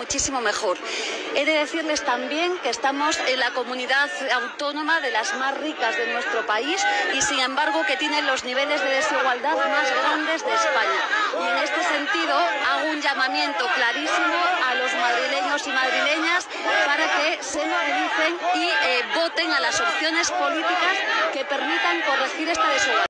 muchísimo mejor. He de decirles también que estamos en la comunidad autónoma de las más ricas de nuestro país y sin embargo que tiene los niveles de desigualdad más grandes de España. Y en este sentido hago un llamamiento clarísimo a los madrileños y madrileñas para que se movilicen y voten a las opciones políticas que permitan corregir esta desigualdad.